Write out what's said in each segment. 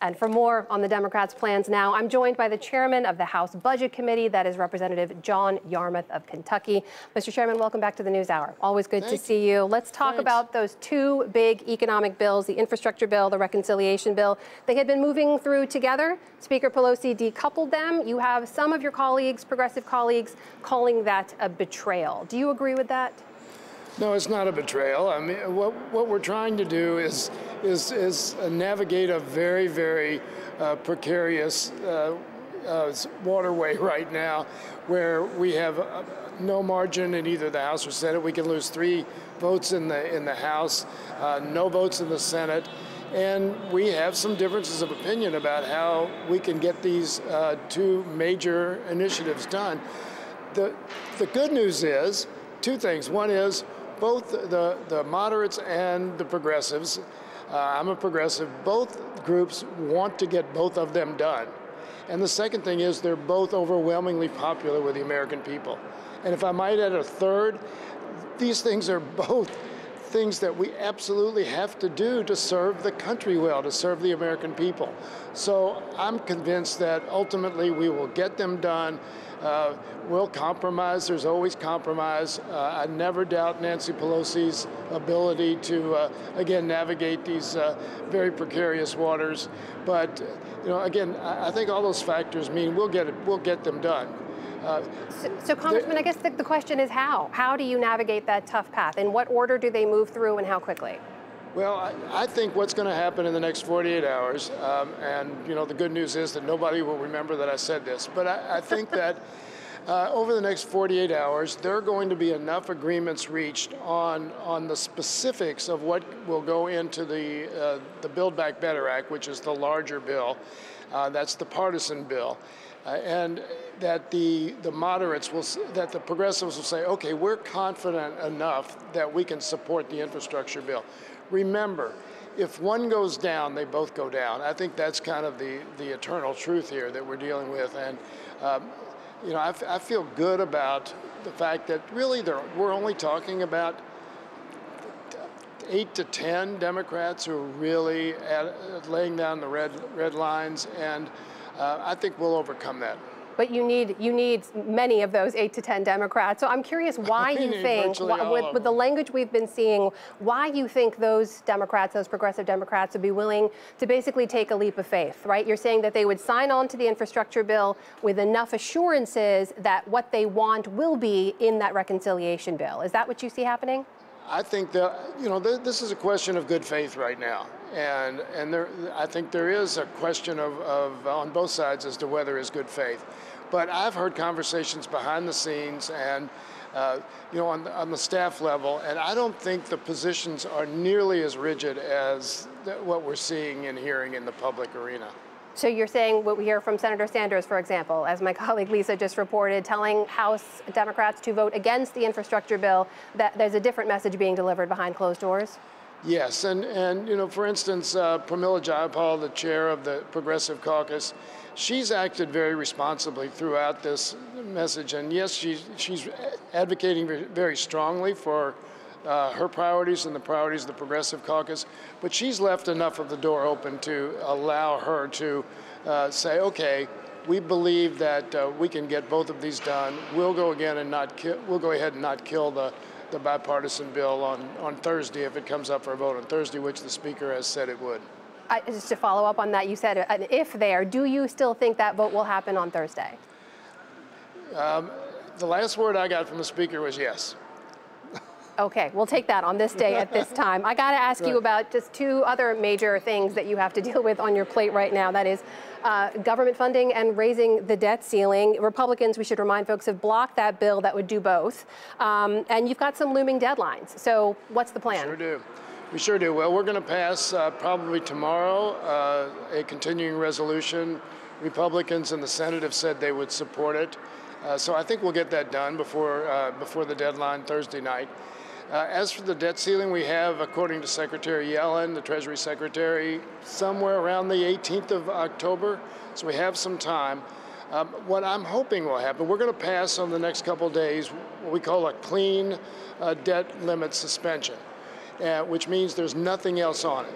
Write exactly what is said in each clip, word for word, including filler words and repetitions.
And for more on the Democrats' plans now, I'm joined by the chairman of the House Budget Committee, that is Representative John Yarmuth of Kentucky. Mister Chairman, welcome back to the NewsHour. Always good Thank to see you. Let's talk Thanks. about those two big economic bills, the infrastructure bill, the reconciliation bill. They had been moving through together. Speaker Pelosi decoupled them. You have some of your colleagues, progressive colleagues, calling that a betrayal. Do you agree with that? No, it's not a betrayal. I mean, what what we're trying to do is is is navigate a very very uh, precarious uh, uh, waterway right now, where we have uh, no margin in either the House or Senate. We can lose three votes in the in the House, uh, no votes in the Senate, and we have some differences of opinion about how we can get these uh, two major initiatives done. The the good news is two things. One is both the, the moderates and the progressives, uh, I'm a progressive, both groups want to get both of them done. And the second thing is they're both overwhelmingly popular with the American people. And if I might add a third, these things are both things that we absolutely have to do to serve the country well, to serve the American people. So I'm convinced that ultimately we will get them done. Uh, we'll compromise. There's always compromise. Uh, I never doubt Nancy Pelosi's ability to, uh, again, navigate these uh, very precarious waters. But, you know, again, I, I think all those factors mean we'll get it, we'll get them done. Uh, so, so, Congressman, I guess the, the question is how? How do you navigate that tough path? In what order do they move through, and how quickly? Well, I, I think what's going to happen in the next forty-eight hours, um, and you know, the good news is that nobody will remember that I said this, but I, I think that uh, over the next forty-eight hours, there are going to be enough agreements reached on on the specifics of what will go into the uh, the Build Back Better Act, which is the larger bill. Uh, that's the partisan bill. Uh, and that the the moderates will, that the progressives will say, okay, we're confident enough that we can support the infrastructure bill. Remember, if one goes down, they both go down. I think that's kind of the the eternal truth here that we're dealing with. And um, you know, I, I feel good about the fact that really there, we're only talking about eight to ten Democrats who are really at, laying down the red red lines, and uh, I think we'll overcome that. But you need you need many of those eight to ten Democrats. So I'm curious why you think, why, with, with the language we've been seeing, why you think those Democrats, those progressive Democrats, would be willing to basically take a leap of faith, right? You're saying that they would sign on to the infrastructure bill with enough assurances that what they want will be in that reconciliation bill. Is that what you see happening? I think that, you know, th this is a question of good faith right now. And and there, I think there is a question of, of on both sides as to whether it's good faith. But I've heard conversations behind the scenes and, uh, you know, on the, on the staff level, and I don't think the positions are nearly as rigid as what we're seeing and hearing in the public arena. So you're saying what we hear from Senator Sanders, for example, as my colleague Lisa just reported, telling House Democrats to vote against the infrastructure bill, that there's a different message being delivered behind closed doors? Yes, and, and you know, for instance, uh, Pramila Jayapal, the chair of the Progressive Caucus, she's acted very responsibly throughout this message. And yes, she's, she's advocating very strongly for uh, her priorities and the priorities of the Progressive Caucus, but she's left enough of the door open to allow her to uh, say, okay, we believe that uh, we can get both of these done. We'll go again and not kill, we'll go ahead and not kill the the bipartisan bill on, on Thursday if it comes up for a vote on Thursday, which the Speaker has said it would. I, just to follow up on that, you said an if there. Do you still think that vote will happen on Thursday? Um, the last word I got from the Speaker was yes. Okay, we'll take that on this day at this time. I got to ask right. you about just two other major things that you have to deal with on your plate right now. That is uh, government funding and raising the debt ceiling. Republicans, we should remind folks, have blocked that bill that would do both. Um, and you've got some looming deadlines. So what's the plan? We sure do. We sure do. Well, we're going to pass uh, probably tomorrow uh, a continuing resolution. Republicans in the Senate have said they would support it. Uh, so I think we'll get that done before, uh, before the deadline Thursday night. Uh, as for the debt ceiling, we have, according to Secretary Yellen, the Treasury Secretary, somewhere around the eighteenth of October, so we have some time. Um, what I'm hoping will happen, we're going to pass on the next couple of days what we call a clean uh, debt limit suspension, uh, which means there's nothing else on it.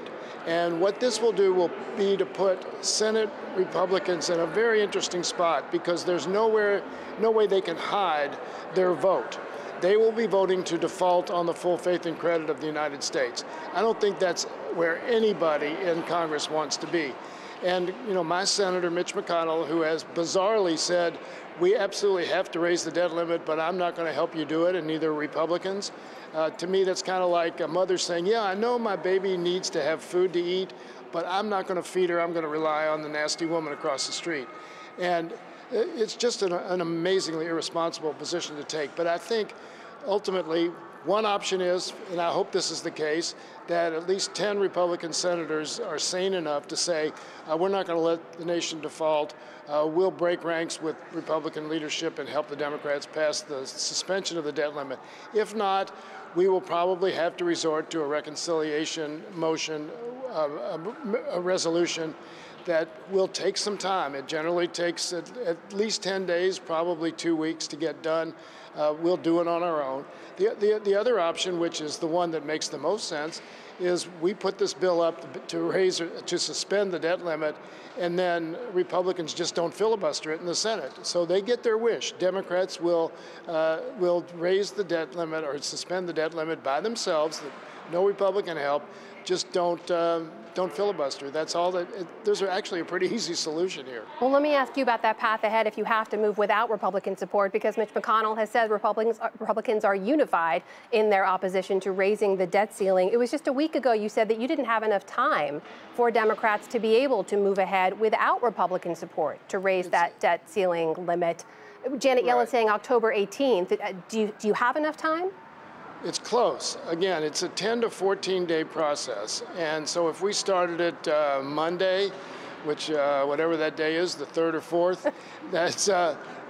And what this will do will be to put Senate Republicans in a very interesting spot, because there's nowhere, no way they can hide their vote. They will be voting to default on the full faith and credit of the United States. I don't think that's where anybody in Congress wants to be. And, you know, my Senator Mitch McConnell, who has bizarrely said, we absolutely have to raise the debt limit, but I'm not going to help you do it, and neither are Republicans. Uh, to me, that's kind of like a mother saying, yeah, I know my baby needs to have food to eat, but I'm not going to feed her. I'm going to rely on the nasty woman across the street. And it's just an, an amazingly irresponsible position to take. But I think ultimately, one option is, and I hope this is the case, that at least ten Republican senators are sane enough to say, uh, we're not going to let the nation default. Uh, we'll break ranks with Republican leadership and help the Democrats pass the suspension of the debt limit. If not, we will probably have to resort to a reconciliation motion, uh, a, a resolution that will take some time. It generally takes at, at least ten days, probably two weeks to get done. Uh, we'll do it on our own. The, the, the other option, which is the one that makes the most sense, is we put this bill up to raise, to suspend the debt limit, and then Republicans just don't filibuster it in the Senate. So they get their wish. Democrats will, uh, will raise the debt limit or suspend the debt limit by themselves, no Republican help. Just don't, uh, don't filibuster. That's all that, it, there's actually a pretty easy solution here. Well, let me ask you about that path ahead if you have to move without Republican support, because Mitch McConnell has said Republicans, Republicans are unified in their opposition to raising the debt ceiling. It was just a week ago you said that you didn't have enough time for Democrats to be able to move ahead without Republican support to raise it's, that debt ceiling limit. Janet Yellen right. saying October eighteenth. Do you, do you have enough time? It's close. Again, it's a ten to fourteen day process. And so if we started it uh, Monday, which uh, whatever that day is, the third or fourth, that's, uh,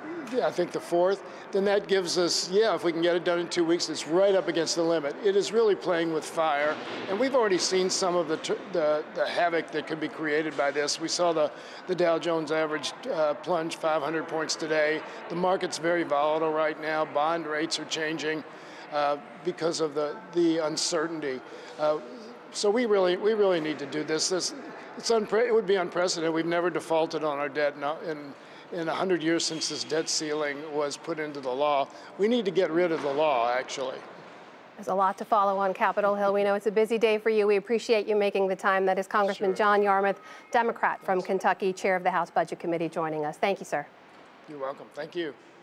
I think the fourth, then that gives us, yeah, if we can get it done in two weeks, it's right up against the limit. It is really playing with fire. And we've already seen some of the, the, the havoc that could be created by this. We saw the, the Dow Jones average uh, plunge five hundred points today. The market's very volatile right now. Bond rates are changing. Uh, because of the, the uncertainty. Uh, so we really, we really need to do this. This it's unpre it would be unprecedented. We've never defaulted on our debt in, in a hundred years since this debt ceiling was put into the law. We need to get rid of the law, actually. There's a lot to follow on Capitol Hill. We know it's a busy day for you. We appreciate you making the time. That is Congressman sure. John Yarmuth, Democrat from Kentucky, chair of the House Budget Committee, joining us. Thank you, sir. You're welcome. Thank you.